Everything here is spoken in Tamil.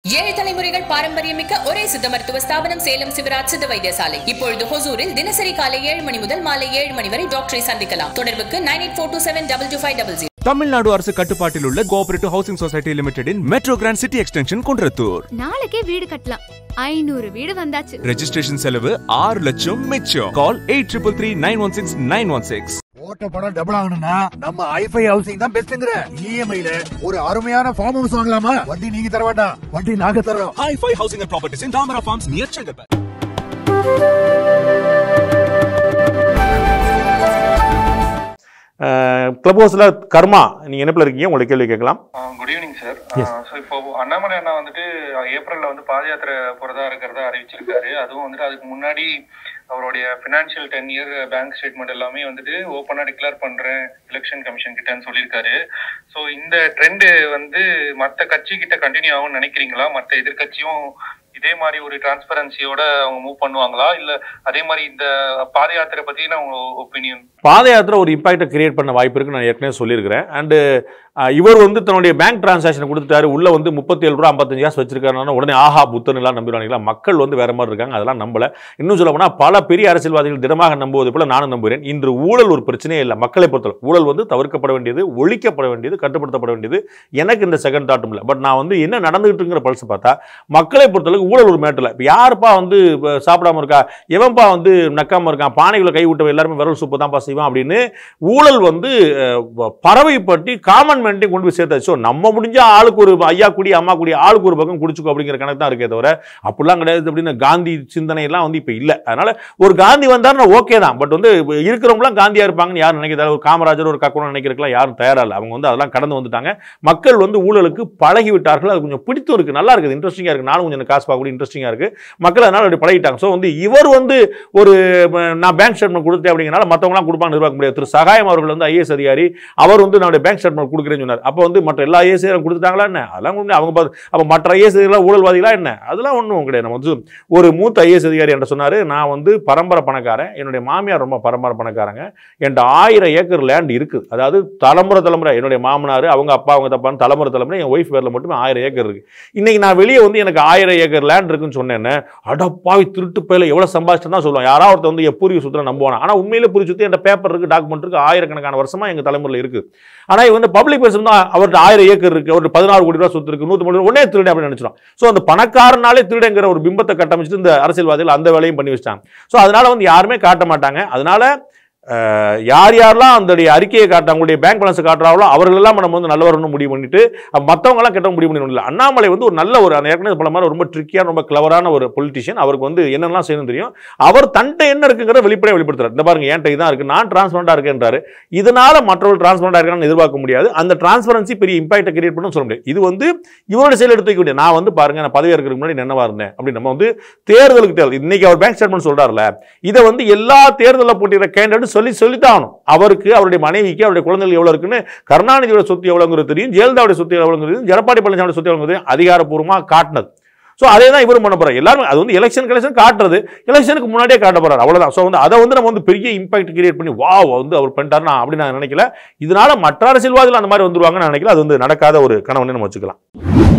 ஏழு தலைமுறைகள் பாரம்பரியமிக்க ஒரே சித்த மருத்துவ ஸ்தாபனம் சேலம் சிவராஜ் சித்த வைத்தியசாலை. இப்பொழுது ஹொசூரில் தினசரி காலை 7 மணி முதல் மாலை 7 மணி வரை டாக்டரை சந்திக்கலாம். தொடர்புக்கு 9842722500. தமிழ்நாடு அரசு கட்டுப்பாட்டில் உள்ள கோஆபரேட்டிவ் ஹவுசிங் சொசைட்டி லிமிடெடின் metro grand city extension Kundrathur. நாளைக்கே வீடு கட்டலாம். 500 வீடு வந்தாச்சு. ரெஜிஸ்ட்ரேஷன் செலவு 6 லட்சம் மிச்சம். கால் 833916 ஓட்ட படம் டபுள் ஆகணும்னா நம்ம ஐஃபை ஹவுசிங் தான் பெஸ்ட்ங்கற. இஎம்ஐல ஒரு அருமையான ஃபார்ம் ஹவுஸ் வாங்கலாமா? வட்டி நீங்க தர வேண்டாம், வட்டி நாங்க தரோம். IFI housing and properties in Tamara farms near Chengalpattu. Club ஹவுஸ்ல கர்மா நீங்க என்ன இருக்கீங்க? உங்களுக்கு கேள்வி கேட்கலாம். Good evening sir. இப்போ அண்ணாமலை அண்ணா வந்துட்டு ஏப்ரல்ல வந்து பாத யாத்திரை போறதா இருக்கிறதா அறிவிச்சிருக்காரு. அதுவும் வந்துட்டு அதுக்கு முன்னாடி அவருடைய ஃபினான்ஷியல் 10 இயர் பேங்க் ஸ்டேட்மெண்ட் எல்லாமே வந்துட்டு ஓப்பனா டிக்ளேர் பண்றேன் எலெக்ஷன் கமிஷன் கிட்டன்னு சொல்லியிருக்காரு. ஸோ இந்த ட்ரெண்ட் வந்து மற்ற கட்சி கிட்ட கண்டினியூ ஆகும்னு நினைக்கிறீங்களா? மற்ற எதிர்கட்சியும் இதே மாதிரி ஒரு டிரான்ஸ்பரன்சியோட அவங்க மூவ் பண்ணுவாங்களா? இல்ல அதே மாதிரி இந்த பாத யாத்திரை பத்தின உங்க ஒப்பீனியன்? பாத யாத்திரை ஒரு இம்பாக்டை கிரியேட் பண்ண வாய்ப்பு இருக்கு, நான் ஏற்கனவே சொல்லியிருக்கிறேன். அண்டு இவர் வந்து தன்னுடைய பேங்க் டிரான்சாக்ஷன் கொடுத்துட்டாரு, உள்ள வந்து 37 ரூபா 55 காசு வச்சிருக்காருன்னா உடனே ஆஹா புத்தன் எல்லாம் நம்பிடுவாங்களா? மக்கள் வந்து வேற மாதிரி இருக்காங்க, அதெல்லாம் நம்பல. இன்னும் சொல்ல போனா பல பெரிய அரசியல்வாதிகள் திடமாக நம்புவது போல நானும் நம்புகிறேன். இன்று ஊழல் ஒரு பிரச்சனையே இல்லை மக்களை பொறுத்தவரை. ஊழல் வந்து தவிர்க்கப்பட வேண்டியது, ஒழிக்கப்பட வேண்டியது, கட்டுப்படுத்தப்பட வேண்டியது. எனக்கு இந்த செகண்ட் தாட்டும் இல்லை. பட் நான் வந்து என்ன நடந்துகிட்டுங்கிற பல்ஸ் பார்த்தா மக்களை பொறுத்தளவுக்கு ஊழல் ஒரு மேட்டர்ல. இப்போ யாருப்பா வந்து சாப்பிடாம இருக்கா, எவன்பா வந்து நக்காம இருக்கான், பானைகளை கை விட்டவன் எல்லாருமே விரல் சூப்பு தான்ப்பா செய்வான் அப்படின்னு ஊழல் வந்து பறவை பற்றி காமன் மேன்ட்டையும் கொண்டு போய் சேர்த்தாச்சு. நம்ம முடிஞ்சா ஆளுக்கு ஒரு ஐயா குடி அம்மா குடி ஆளுக்கு ஒரு பக்கம் குடிச்சுக்கோ அப்படிங்கிற கணக்கு தான் இருக்கே தவிர அப்படிலாம் கிடையாது. அப்படின்னு காந்தி சிந்தனை எல்லாம் வந்து இப்போ இல்லை. அதனால ஒரு காந்தி வந்தாருன்னா ஓகே தான். பட் வந்து இருக்கிறவங்களாம் காந்தியா இருப்பாங்கன்னு யாரும் நினைக்கிறாரு? ஒரு காமராஜர் ஒரு கக்கணும் நினைக்கிறதுலாம் யாரும் தயாரா இல்லை. அவங்க வந்து அதெல்லாம் கடந்து வந்துட்டாங்க. மக்கள் வந்து ஊழலுக்கு பழகி விட்டார்கள். அது கொஞ்சம் பிடித்தும் இருக்கு, நல்லா இருக்குது, இன்ட்ரெஸ்டிங்கா இருக்கு. நானும் கொஞ்சம் காசு பார்க்க இன்ட்ரெஸ்டிங்கா இருக்கு. மக்கள் அதனால அப்படி பழகிட்டாங்க. ஸோ வந்து இவர் வந்து ஒரு நான் பேங்க் ஸ்டேட்மெண்ட் கொடுத்தேன் அப்படிங்கிறனால மற்றவங்களாம் கொடுப்பாங்க நிர்வாகம் முடியாது. திரு சகாயம் அவர்கள் வந்து ஐஏஎஸ் அதிகாரி, அவர் வந்து நான் பேங்க் ஸ்டேட்மெண்ட் கொடுக்குறேன்னு சொன்னார். அப்போ வந்து மற்ற எல்லா ஐஏஎஸ் கொடுத்துட்டாங்களா என்ன? அதெல்லாம் அவங்க அப்போ மற்ற ஐஏஎஸ் ஊழல்வாதிகளா என்ன? அதெல்லாம் ஒன்றும் கிடையாது. நம்ம வந்து ஒரு மூத்த ஐஏஎஸ் அதிகாரி என்று சொன்னாரு, நான் வந்து பரம்பரை பணக்காரன், என்னுடைய மாமியார் ரொம்ப பரம்பரை பணக்காரங்க, என்கிட்ட 1000 ஏக்கர் லேண்ட் இருக்குது. அதாவது தலைமுறை என்னுடைய மாமனார் அவங்க அப்பா அவங்க தப்பான்னு தலைமுறை என் ஒய்ஃப் பேரில் மட்டுமே 1000 ஏக்கர் இருக்கு. இன்னைக்கு நான் வெளியே வந்து எனக்கு 1000 ஏக்கர் லேண்ட் இருக்குன்னு சொன்னேன்னு அடப்பாவி திருட்டு பேல எவ்வளவு சம்பாதிச்சு தான் சொல்லுவாங்க. யாராவது ஒருத்தர் வந்து பூர்வீக சொத்துல நம்புவானா? ஆனா உண்மையில பூர்வீக சொத்து என் பேப்பர் இருக்கு, டாக்குமெண்ட் இருக்கு, ஆயிரக்கணக்கான வருஷமா எங்க தலைமுறையில் இருக்கு. ஆனா இவங்க பப்ளிக் பர்சன் தான், அவர்கிட்ட 1000 ஏக்கர் இருக்கு, அவர்கிட்ட 14 கோடி ரூபாய் சொத்து இருக்கு, 130 உடனே திருட அப்படின்னு நினைச்சிடும். ஸோ அந்த பணக்காரனாலே திருடங்கிற ஒரு பிம்பத்தை கட்டமைச்சிட்டு இந்த அரசியல்வாதிகள் அந்த வேலையும் பண்ணி வச்சிட்டாங்க. ஸோ அதனால வந்து யாருமே காட்ட மாட்டாங்க. அதனால யார் யாரெல்லாம் அந்த அறிக்கையை காட்ட அவங்களுடைய பேங்க் பேலன்ஸ் காட்டுறாங்களோ அவர்களெல்லாம் நம்ம வந்து நல்லவர்னு முடிவு பண்ணிட்டு மற்றவங்கலாம் கெட்ட முடிவு பண்ணி. அண்ணாமலை வந்து ஒரு நல்ல ஒரு ஏற்கனவே பல மாதிரி ரொம்ப ட்ரிக்கியான ரொம்ப கிளவரான ஒரு பொலிட்டிஷியன். அவருக்கு வந்து என்னெல்லாம் செய்யணும் தெரியும். அவர் தன்ட்ட என்ன இருக்குங்கிற வெளிப்படையாக வெளிப்படுத்துறாரு. இந்த பாருங்க என்கிட்ட இதான் இருக்கு, நான் டிரான்ஸ்பரண்டா இருக்கேன்றாரு. இதனால மற்றவர்கள் டிரான்ஸ்பரண்டா இருக்கான்னு எதிர்பார்க்க முடியாது. அந்த டிரான்ஸ்பரன்சி பெரிய இம்பாக்டை கிரியேட் பண்ண சொல்ல முடியாது. இது வந்து இவரோட செயல் எடுத்து வைக்க முடியாது. நான் வந்து பாருங்க நான் பதவி இருக்கிறதுக்கு முன்னாடி என்னவா இருந்தேன் அப்படின்னு நம்ம வந்து தேர்தலுக்கு இன்னைக்கு அவர் பேங்க் ஸ்டேட்மெண்ட் சொல்றாருல, இதை வந்து எல்லா தேர்தலில் போட்டியிட கேண்டிடேட் சொல்லித்தான் அவருக்கு அவருடைய மனைவிக்கு அவருடைய குழந்தைகள் எவ்வளவு இருக்குன்னு, கருணாநிதியோட சொத்து எவ்வளவுங்கிறது தெரியும், ஜெயலலிதாவுடைய சொத்து எவ்வளவுங்கிறது தெரியும், எடப்பாடி பழனிசாமி சொத்து எவ்வளவு அதிகாரப்பூர்வமாக காட்டினது. ஸோ அதே தான் இவரும் பண்ண போறாரு. எல்லாருமே அது வந்து எலெக்ஷன் காட்டுறது, எலெக்ஷனுக்கு முன்னாடியே காட்ட போறாரு, அவ்வளவுதான். ஸோ வந்து அதை வந்து நம்ம வந்து பெரிய இம்பாக்ட் கிரியேட் பண்ணி வா வந்து அவர் பண்ணிட்டாருன்னா அப்படின்னு நான் நினைக்கல. இதனால மற்ற அரசியல்வாதிகள் அந்த மாதிரி வந்துருவாங்கன்னு நினைக்கல. அது வந்து நடக்காத ஒரு கனவுன்னு நம்ம வச்சுக்கலாம்.